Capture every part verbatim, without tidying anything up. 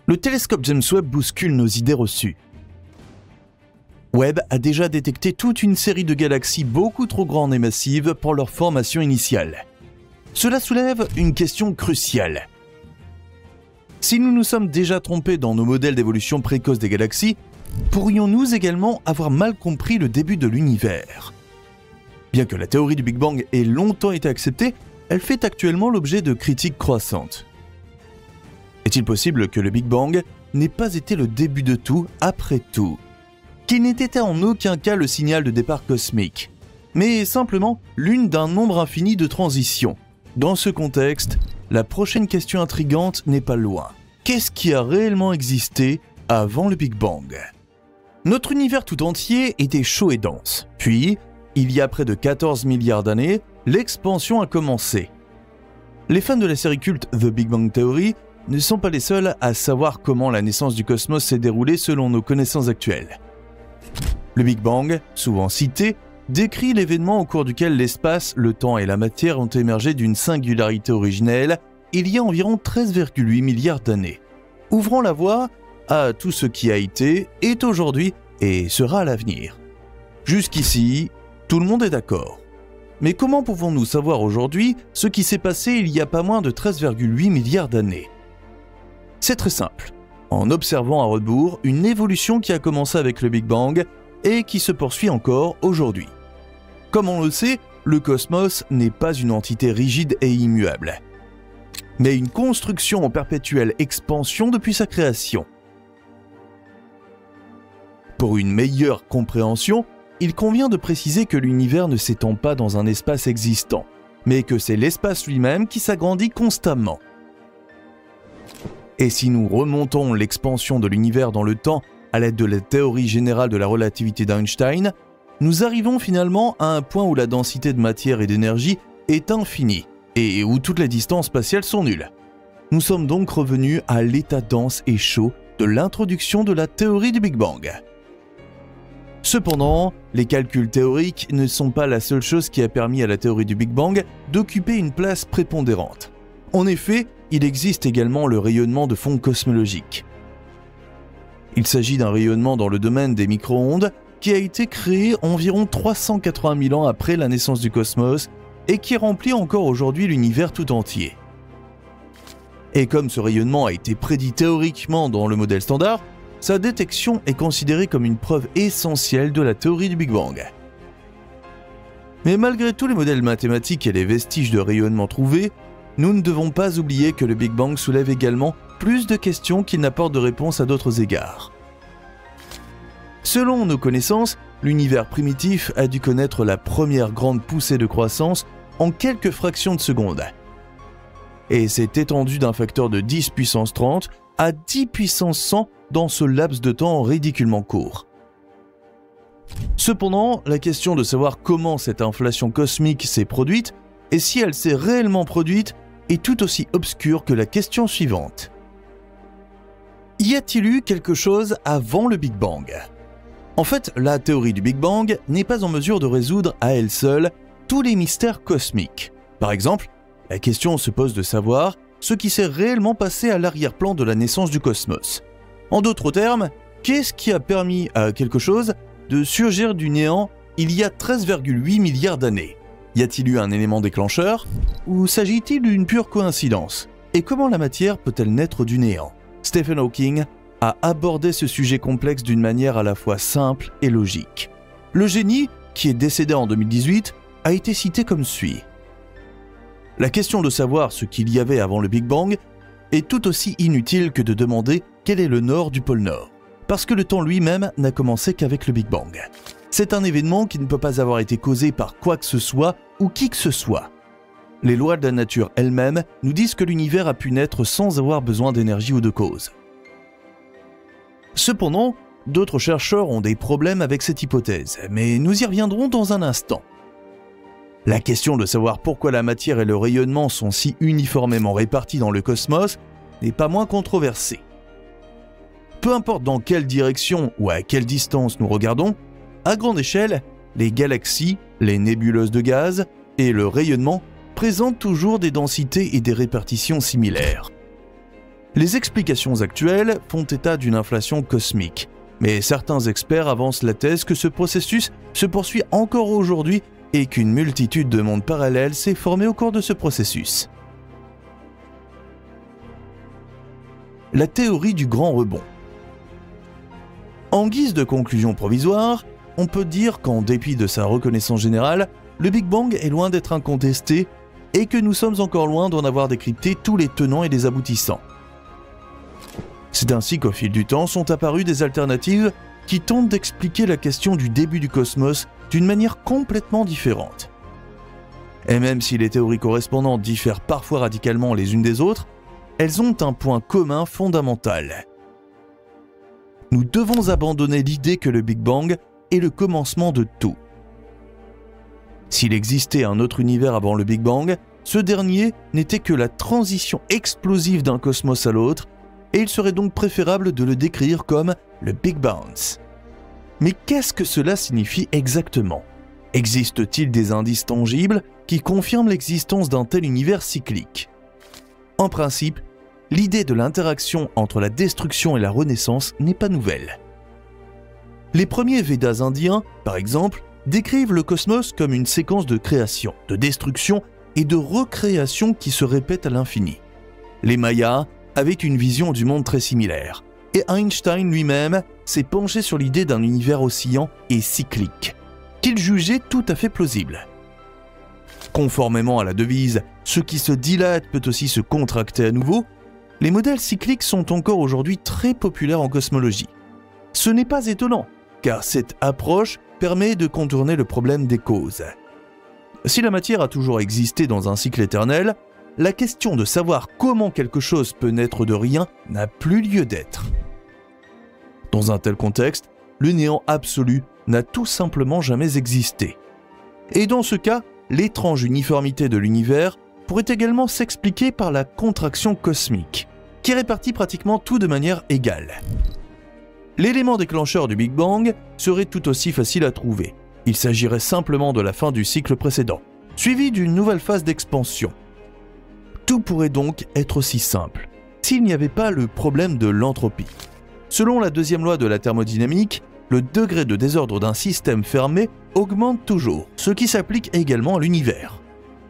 Le télescope James Webb bouscule nos idées reçues. Webb a déjà détecté toute une série de galaxies beaucoup trop grandes et massives pour leur formation initiale. Cela soulève une question cruciale. Si nous nous sommes déjà trompés dans nos modèles d'évolution précoce des galaxies, pourrions-nous également avoir mal compris le début de l'univers? Bien que la théorie du Big Bang ait longtemps été acceptée, elle fait actuellement l'objet de critiques croissantes. Est-il possible que le Big Bang n'ait pas été le début de tout après tout? Qu'il n'ait été en aucun cas le signal de départ cosmique, mais simplement l'une d'un nombre infini de transitions. Dans ce contexte, la prochaine question intrigante n'est pas loin. Qu'est-ce qui a réellement existé avant le Big Bang? Notre univers tout entier était chaud et dense. Puis, il y a près de quatorze milliards d'années, l'expansion a commencé. Les fans de la série culte The Big Bang Theory ne sont pas les seuls à savoir comment la naissance du cosmos s'est déroulée selon nos connaissances actuelles. Le Big Bang, souvent cité, décrit l'événement au cours duquel l'espace, le temps et la matière ont émergé d'une singularité originelle il y a environ treize virgule huit milliards d'années, ouvrant la voie à tout ce qui a été, est aujourd'hui et sera à l'avenir. Jusqu'ici, tout le monde est d'accord. Mais comment pouvons-nous savoir aujourd'hui ce qui s'est passé il y a pas moins de treize virgule huit milliards d'années? C'est très simple, en observant à rebours une évolution qui a commencé avec le Big Bang et qui se poursuit encore aujourd'hui. Comme on le sait, le cosmos n'est pas une entité rigide et immuable, mais une construction en perpétuelle expansion depuis sa création. Pour une meilleure compréhension, il convient de préciser que l'univers ne s'étend pas dans un espace existant, mais que c'est l'espace lui-même qui s'agrandit constamment. Et si nous remontons l'expansion de l'univers dans le temps à l'aide de la théorie générale de la relativité d'Einstein, nous arrivons finalement à un point où la densité de matière et d'énergie est infinie et où toutes les distances spatiales sont nulles. Nous sommes donc revenus à l'état dense et chaud de l'introduction de la théorie du Big Bang. Cependant, les calculs théoriques ne sont pas la seule chose qui a permis à la théorie du Big Bang d'occuper une place prépondérante. En effet, il existe également le rayonnement de fond cosmologique. Il s'agit d'un rayonnement dans le domaine des micro-ondes qui a été créé environ trois cent quatre-vingt mille ans après la naissance du cosmos et qui remplit encore aujourd'hui l'univers tout entier. Et comme ce rayonnement a été prédit théoriquement dans le modèle standard, sa détection est considérée comme une preuve essentielle de la théorie du Big Bang. Mais malgré tous les modèles mathématiques et les vestiges de rayonnement trouvés, nous ne devons pas oublier que le Big Bang soulève également plus de questions qu'il n'apporte de réponses à d'autres égards. Selon nos connaissances, l'univers primitif a dû connaître la première grande poussée de croissance en quelques fractions de secondes, et s'est étendu d'un facteur de dix puissance trente à dix puissance cent dans ce laps de temps ridiculement court. Cependant, la question de savoir comment cette inflation cosmique s'est produite et si elle s'est réellement produite est tout aussi obscure que la question suivante. Y a-t-il eu quelque chose avant le Big Bang? En fait, la théorie du Big Bang n'est pas en mesure de résoudre à elle seule tous les mystères cosmiques. Par exemple, la question se pose de savoir ce qui s'est réellement passé à l'arrière-plan de la naissance du cosmos. En d'autres termes, qu'est-ce qui a permis à quelque chose de surgir du néant il y a treize virgule huit milliards d'années? Y a-t-il eu un élément déclencheur? Ou s'agit-il d'une pure coïncidence? Et comment la matière peut-elle naître du néant? Stephen Hawking a abordé ce sujet complexe d'une manière à la fois simple et logique. Le génie, qui est décédé en deux mille dix-huit, a été cité comme suit. La question de savoir ce qu'il y avait avant le Big Bang est tout aussi inutile que de demander quel est le nord du pôle Nord, parce que le temps lui-même n'a commencé qu'avec le Big Bang. C'est un événement qui ne peut pas avoir été causé par quoi que ce soit ou qui que ce soit. Les lois de la nature elles-mêmes nous disent que l'univers a pu naître sans avoir besoin d'énergie ou de cause. Cependant, d'autres chercheurs ont des problèmes avec cette hypothèse, mais nous y reviendrons dans un instant. La question de savoir pourquoi la matière et le rayonnement sont si uniformément répartis dans le cosmos n'est pas moins controversée. Peu importe dans quelle direction ou à quelle distance nous regardons, à grande échelle, les galaxies, les nébuleuses de gaz et le rayonnement présentent toujours des densités et des répartitions similaires. Les explications actuelles font état d'une inflation cosmique, mais certains experts avancent la thèse que ce processus se poursuit encore aujourd'hui et qu'une multitude de mondes parallèles s'est formée au cours de ce processus. La théorie du grand rebond. En guise de conclusion provisoire, on peut dire qu'en dépit de sa reconnaissance générale, le Big Bang est loin d'être incontesté et que nous sommes encore loin d'en avoir décrypté tous les tenants et les aboutissants. C'est ainsi qu'au fil du temps sont apparues des alternatives qui tentent d'expliquer la question du début du cosmos d'une manière complètement différente. Et même si les théories correspondantes diffèrent parfois radicalement les unes des autres, elles ont un point commun fondamental. Nous devons abandonner l'idée que le Big Bang est le commencement de tout. S'il existait un autre univers avant le Big Bang, ce dernier n'était que la transition explosive d'un cosmos à l'autre, et il serait donc préférable de le décrire comme le Big Bounce. Mais qu'est-ce que cela signifie exactement? Existe-t-il des indices tangibles qui confirment l'existence d'un tel univers cyclique? En principe, l'idée de l'interaction entre la destruction et la renaissance n'est pas nouvelle. Les premiers Védas indiens, par exemple, décrivent le cosmos comme une séquence de création, de destruction et de recréation qui se répète à l'infini. Les Mayas avaient une vision du monde très similaire, et Einstein lui-même s'est penché sur l'idée d'un univers oscillant et cyclique, qu'il jugeait tout à fait plausible. Conformément à la devise « ce qui se dilate peut aussi se contracter à nouveau », les modèles cycliques sont encore aujourd'hui très populaires en cosmologie. Ce n'est pas étonnant, car cette approche permet de contourner le problème des causes. Si la matière a toujours existé dans un cycle éternel, la question de savoir comment quelque chose peut naître de rien n'a plus lieu d'être. Dans un tel contexte, le néant absolu n'a tout simplement jamais existé. Et dans ce cas, l'étrange uniformité de l'univers pourrait également s'expliquer par la contraction cosmique, qui répartit pratiquement tout de manière égale. L'élément déclencheur du Big Bang serait tout aussi facile à trouver. Il s'agirait simplement de la fin du cycle précédent, suivi d'une nouvelle phase d'expansion. Tout pourrait donc être aussi simple, s'il n'y avait pas le problème de l'entropie. Selon la deuxième loi de la thermodynamique, le degré de désordre d'un système fermé augmente toujours, ce qui s'applique également à l'univers.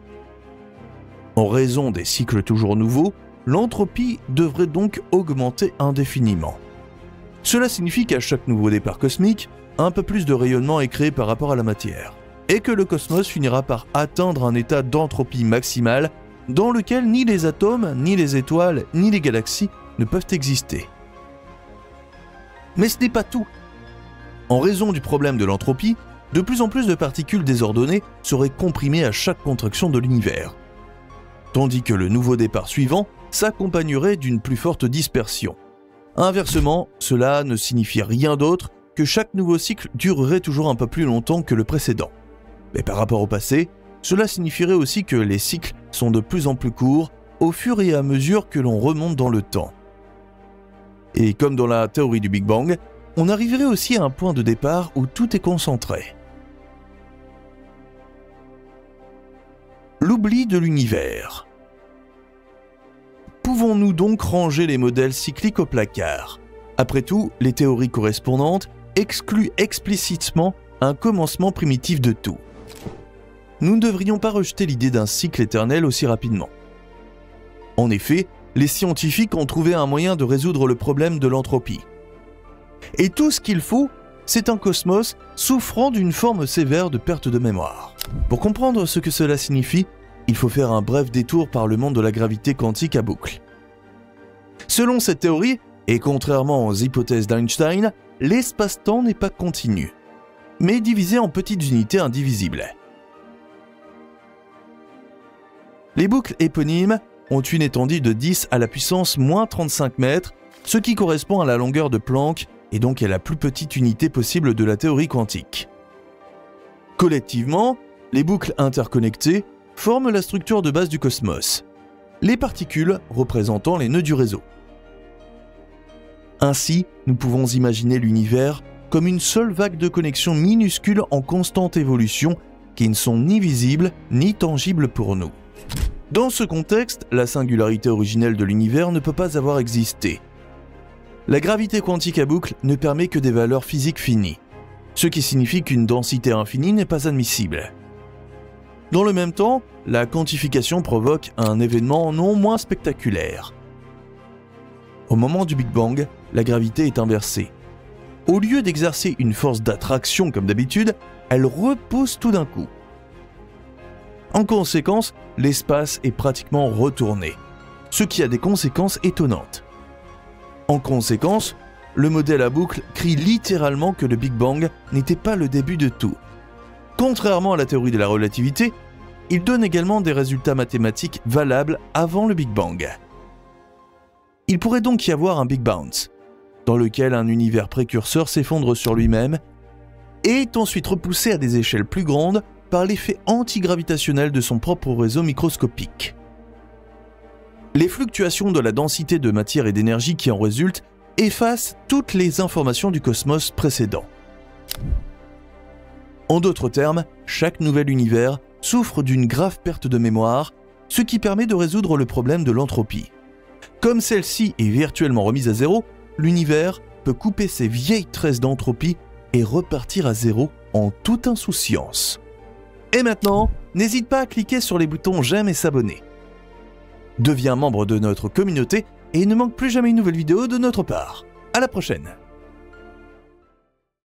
En raison des cycles toujours nouveaux, l'entropie devrait donc augmenter indéfiniment. Cela signifie qu'à chaque nouveau départ cosmique, un peu plus de rayonnement est créé par rapport à la matière, et que le cosmos finira par atteindre un état d'entropie maximale dans lequel ni les atomes, ni les étoiles, ni les galaxies ne peuvent exister. Mais ce n'est pas tout. En raison du problème de l'entropie, de plus en plus de particules désordonnées seraient comprimées à chaque contraction de l'univers, tandis que le nouveau départ suivant s'accompagnerait d'une plus forte dispersion. Inversement, cela ne signifie rien d'autre que chaque nouveau cycle durerait toujours un peu plus longtemps que le précédent. Mais par rapport au passé, cela signifierait aussi que les cycles sont de plus en plus courts au fur et à mesure que l'on remonte dans le temps. Et comme dans la théorie du Big Bang, on arriverait aussi à un point de départ où tout est concentré. L'oubli de l'univers. Pouvons-nous donc ranger les modèles cycliques au placard? Après tout, les théories correspondantes excluent explicitement un commencement primitif de tout. Nous ne devrions pas rejeter l'idée d'un cycle éternel aussi rapidement. En effet, les scientifiques ont trouvé un moyen de résoudre le problème de l'entropie. Et tout ce qu'il faut, c'est un cosmos souffrant d'une forme sévère de perte de mémoire. Pour comprendre ce que cela signifie, il faut faire un bref détour par le monde de la gravité quantique à boucle. Selon cette théorie, et contrairement aux hypothèses d'Einstein, l'espace-temps n'est pas continu, mais divisé en petites unités indivisibles. Les boucles éponymes ont une étendue de dix à la puissance moins trente-cinq mètres, ce qui correspond à la longueur de Planck et donc à la plus petite unité possible de la théorie quantique. Collectivement, les boucles interconnectées forment la structure de base du cosmos, les particules représentant les nœuds du réseau. Ainsi, nous pouvons imaginer l'univers comme une seule vague de connexions minuscules en constante évolution qui ne sont ni visibles ni tangibles pour nous. Dans ce contexte, la singularité originelle de l'univers ne peut pas avoir existé. La gravité quantique à boucle ne permet que des valeurs physiques finies, ce qui signifie qu'une densité infinie n'est pas admissible. Dans le même temps, la quantification provoque un événement non moins spectaculaire. Au moment du Big Bang, la gravité est inversée. Au lieu d'exercer une force d'attraction comme d'habitude, elle repousse tout d'un coup. En conséquence, l'espace est pratiquement retourné, ce qui a des conséquences étonnantes. En conséquence, le modèle à boucle crie littéralement que le Big Bang n'était pas le début de tout. Contrairement à la théorie de la relativité, il donne également des résultats mathématiques valables avant le Big Bang. Il pourrait donc y avoir un Big Bounce, dans lequel un univers précurseur s'effondre sur lui-même et est ensuite repoussé à des échelles plus grandes par l'effet antigravitationnel de son propre réseau microscopique. Les fluctuations de la densité de matière et d'énergie qui en résultent effacent toutes les informations du cosmos précédent. En d'autres termes, chaque nouvel univers souffre d'une grave perte de mémoire, ce qui permet de résoudre le problème de l'entropie. Comme celle-ci est virtuellement remise à zéro, l'univers peut couper ses vieilles tresses d'entropie et repartir à zéro en toute insouciance. Et maintenant, n'hésite pas à cliquer sur les boutons j'aime et s'abonner. Deviens membre de notre communauté et ne manque plus jamais une nouvelle vidéo de notre part. À la prochaine!